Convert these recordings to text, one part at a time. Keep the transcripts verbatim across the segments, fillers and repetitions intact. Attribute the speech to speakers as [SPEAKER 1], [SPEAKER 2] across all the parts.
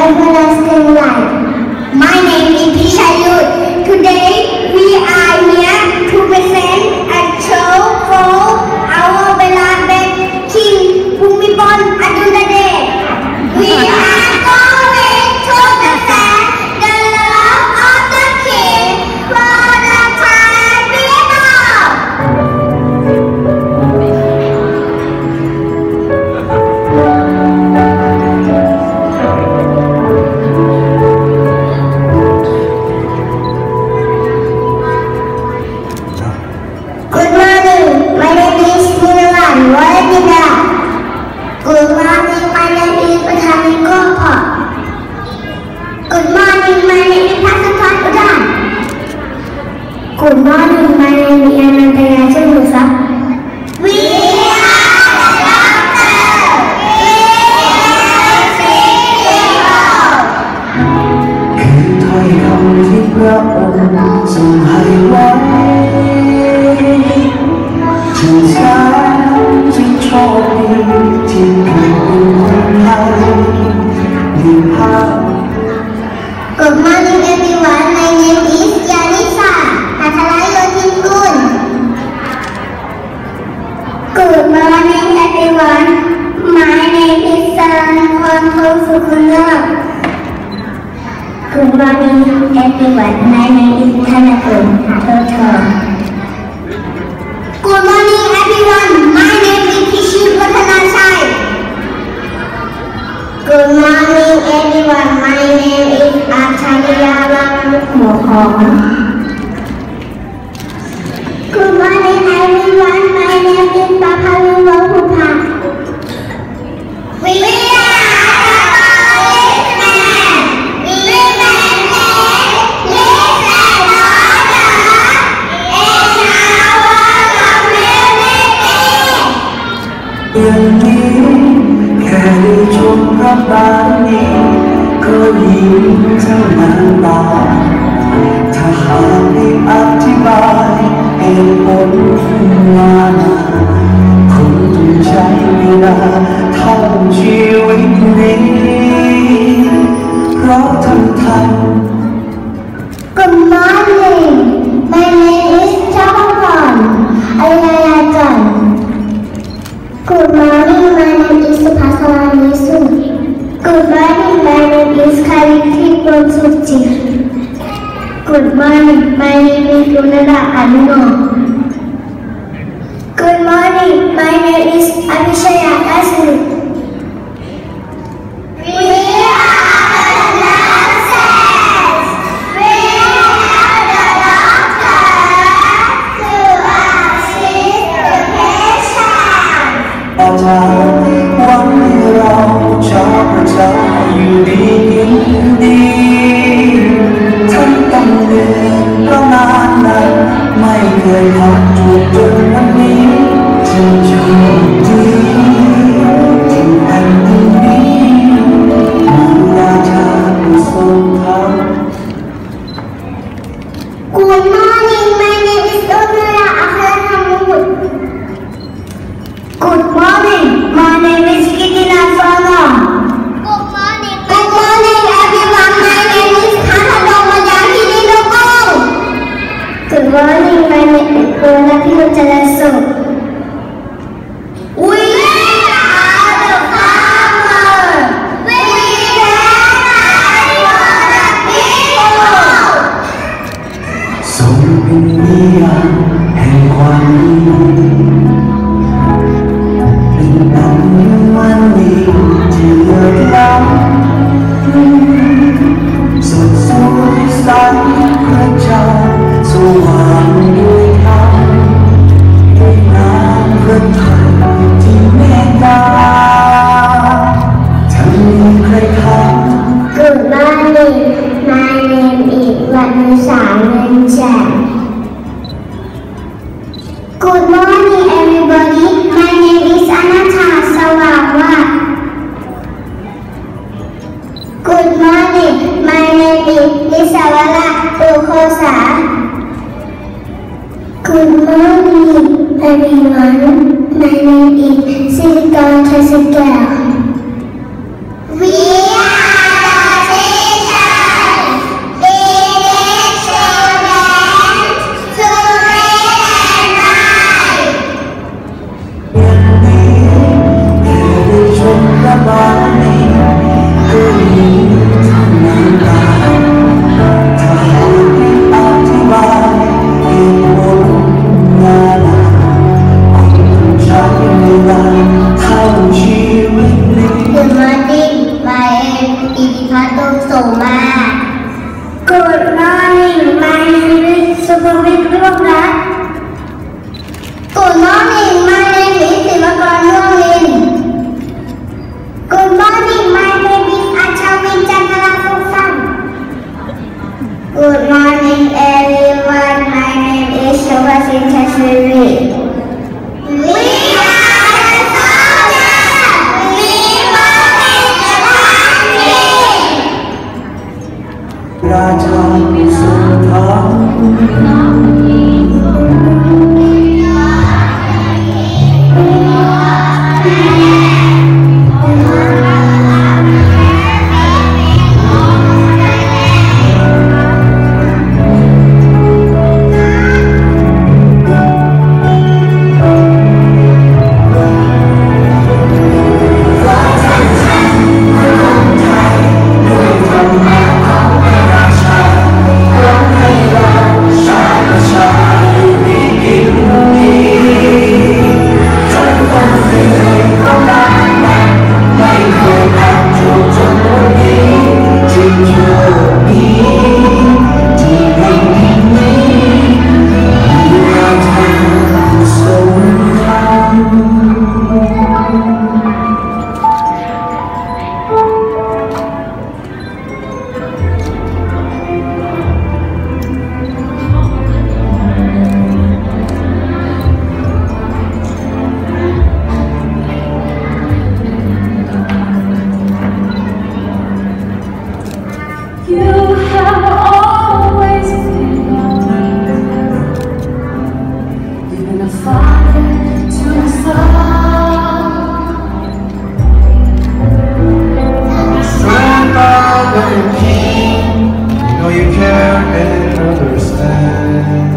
[SPEAKER 1] everlasting life. My name is Pishayut. Today we are here to present a show for our beloved King Bhumibol Adulyadej. We are going to present the love of the King for the Thai people. Good morning, my name is Nirawan Waradida. Good morning, my name is Pathaniko Phop. Good morning, my name is Pasathon Udan. Good morning, my name is Anantaya Chudusap. We are the doctor. We are sick people.
[SPEAKER 2] คือถ้อยคำที่พระองค์ทรงให้ไว้ถึงฉันจึงโชคดีที่เกิดเป็นคนไทยมีภาพ
[SPEAKER 1] Good morning everyone, my name is Yanisa Nathalayothikul. Good morning everyone, my name is Saranthong Sukunor. Good morning everyone, my name is Thanapol Thothor. Good morning everyone, my name is Pishit Wattanachai. Good morning everyone, my name is Acharyawan Mokhon. Good morning everyone, my name is Papaluwa Pupa. We are the policemen. We maintain peace and order in our community.
[SPEAKER 2] อย่างนี้แค่ได้ชมพระบารมีก็ยิ่งเท่านั้นตาถ้าหากได้อธิบายเหตุผลมาคงต้องใช้เวลาทั้งชีวิตนี้เพราะทั้งทำ
[SPEAKER 1] Good morning, my name is Chavapan Ayalajan. Good morning, my name is Supasaranisu. Good morning, my name is Kariti Bonsuchi. Good morning, my name is Lunara Anuno. Good morning, my name is Abhishaya Asu. We are the nurses. We are the doctors to assist the patient.
[SPEAKER 2] อาจารย์หวังให้เราชาวประชาอยู่ดีกินดีทั้งต้องเหนื่อยเพราะงานหนักไม่เคยทำถูกจนวันนี้จึงโชคดีที่แผ่นดินนี้มีราชาผู้ทรงธรรม
[SPEAKER 1] Good morning, my name is Lunara Akharamut. Good morning, my name is Kitina Farma. Good morning, good morning everyone. My name is Khanadongmayakini Lokong. Good morning, my name is Purnapino Chalaso. We are the farmers. We stand for the people.
[SPEAKER 2] ทรงเป็นนิยามแห่งความดีเป็นน้ำมันดีที่เลิศล้ำสดสวยใสพระเจ้าสว่างด้วยธรรมด้วยน้ำพระทัยที่เมตตาถ้ามีใครทำ
[SPEAKER 1] Good morning, my name is Vanusa Nenjak. Good morning everybody, my name is Anatha Sawawat. Good morning, my name is Nisawala Ukhosa. Good morning everyone, my name is Silikon Thasikel. We are
[SPEAKER 2] know you care and understand.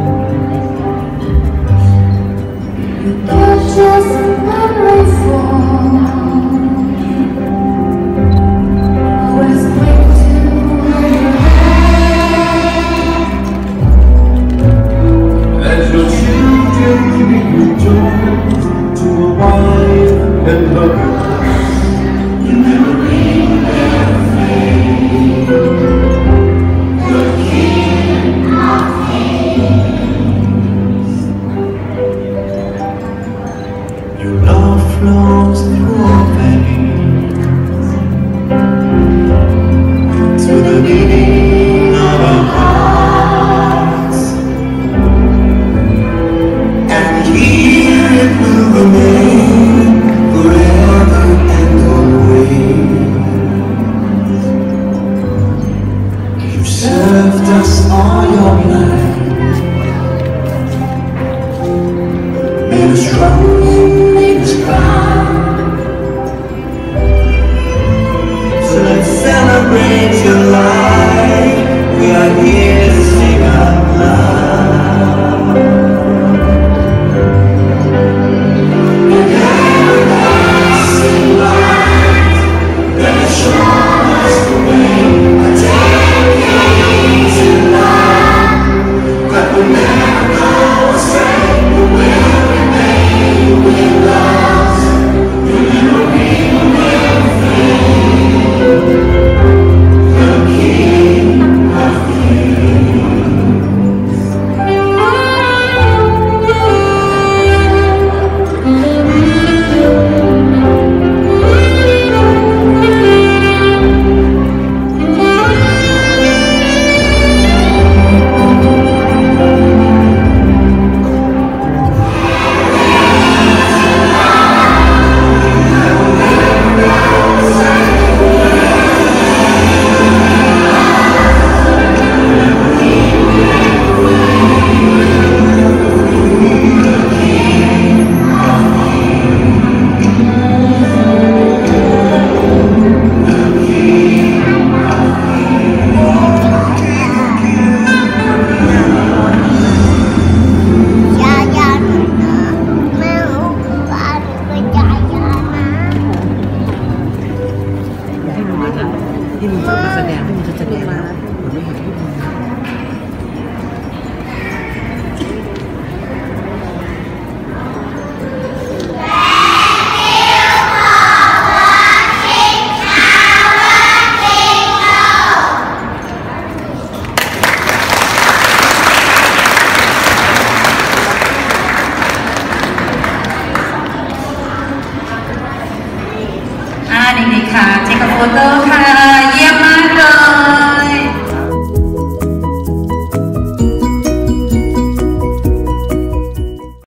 [SPEAKER 1] You're just memory form. Always quick to
[SPEAKER 2] As your children give you joy to a wife and lover, you never bring their faith. The King of Kings. Your love flows through our veins to the beating of our hearts, and here it will remain forever and always. You've served us all your life, made us strong and made us proud. So let's celebrate your life. We are here.